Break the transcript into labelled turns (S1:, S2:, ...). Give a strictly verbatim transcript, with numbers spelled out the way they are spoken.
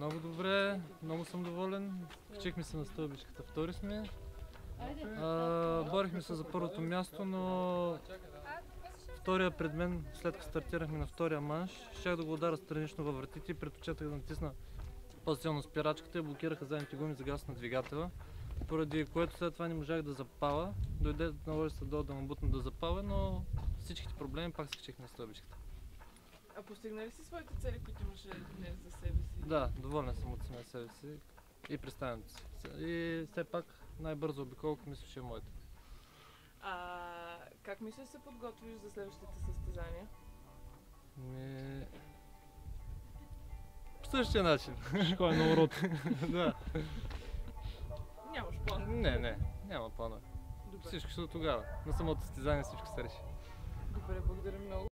S1: Много добре, много съм доволен. Качихме се на стълбичката, втори сме. А, борихме се за първото място, но втория пред мен, след като стартирахме на втория манш, щях да го удара странично във вратите и предпочетах да натисна по-силно спирачката и блокираха задните гуми за газ на двигателя, поради което след това не можах да запаля. Дойде, наложи се долу да му бутна да запаля, но всичките проблеми пак се качихме на стълбичката.
S2: А постигнали си своите цели, които имаше днес за себе си?
S1: Да, доволен съм от самия себе си и представянето си. И все пак най-бързо обиколка мисля, че е моята.
S2: А как мислиш да се подготвиш за следващите състезания?
S1: Ми... По същия начин.
S3: Кой е на урод?
S1: Да.
S2: Нямаш план?
S1: Не, не, няма плана.
S2: Добре.
S1: Всичко ще до тогава. На самото състезание всичко се реши.
S2: Добре, благодаря много.